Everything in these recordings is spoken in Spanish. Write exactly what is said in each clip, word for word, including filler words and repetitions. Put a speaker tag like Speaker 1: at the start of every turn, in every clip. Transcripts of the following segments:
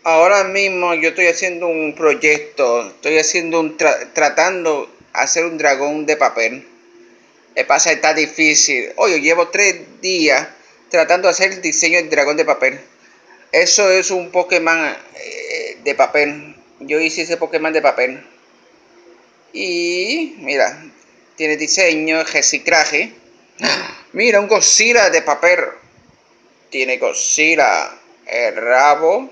Speaker 1: Ahora mismo yo estoy haciendo un proyecto, estoy haciendo un tra tratando de hacer un dragón de papel. Me pasa, está difícil. Oye, llevo tres días tratando de hacer el diseño del dragón de papel. Eso es un Pokémon eh, de papel. Yo hice ese Pokémon de papel. Y mira, tiene diseño, reciclaje. Mira, un Godzilla de papel. Tiene Godzilla, el rabo.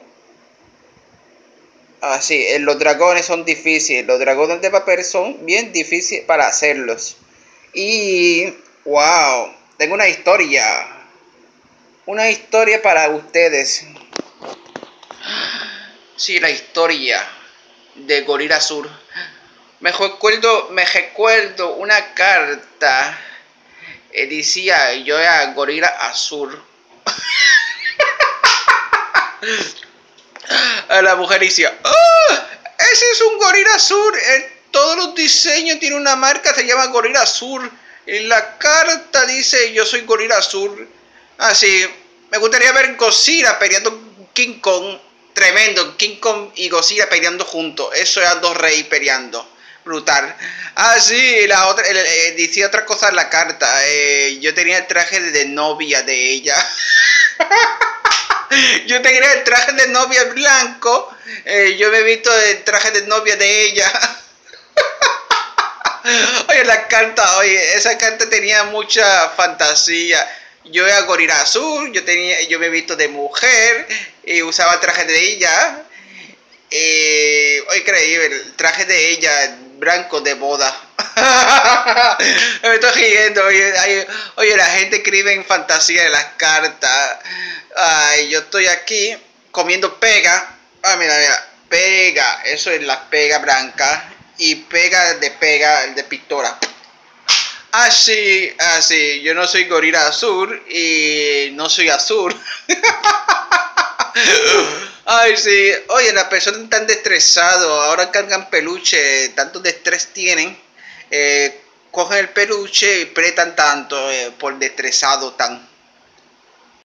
Speaker 1: Ah, sí, los dragones son difíciles. Los dragones de papel son bien difíciles para hacerlos. Y, wow, tengo una historia. Una historia para ustedes. Sí, la historia de Gorila Sur. Me recuerdo, me recuerdo una carta. Eh, decía, yo era Gorila Azul. A la mujer decía, ¡oh! Ese es un Gorila Azul. En todos los diseños tiene una marca, se llama Gorila Azul. En la carta dice, yo soy Gorila Azul. Así, me gustaría ver Godzilla peleando King Kong. Tremendo, King Kong y Godzilla peleando juntos. Eso eran dos reyes peleando. Brutal. Ah, sí, la otra, eh, eh, decía otra cosa en la carta. Eh, yo tenía el traje de novia de ella. Yo tenía el traje de novia blanco. Eh, yo me he visto el traje de novia de ella. Oye, la carta, oye, esa carta tenía mucha fantasía. Yo era Gorila Azul, yo tenía, yo me he visto de mujer y usaba el traje de ella. Eh, oh, increíble, el traje de ella, blanco de boda. Me estoy riendo, oye, ay, oye, la gente escribe en fantasía en las cartas. Ay, yo estoy aquí comiendo pega. Ah, mira, mira, pega, eso es la pega blanca. Y pega de pega, de pintora. Así, así, yo no soy Gorila Azul y no soy azul. Ay, sí, oye, las personas están estresadas, ahora cargan peluche, tanto de estrés tienen, eh, cogen el peluche y pretan tanto eh, por estresado tan.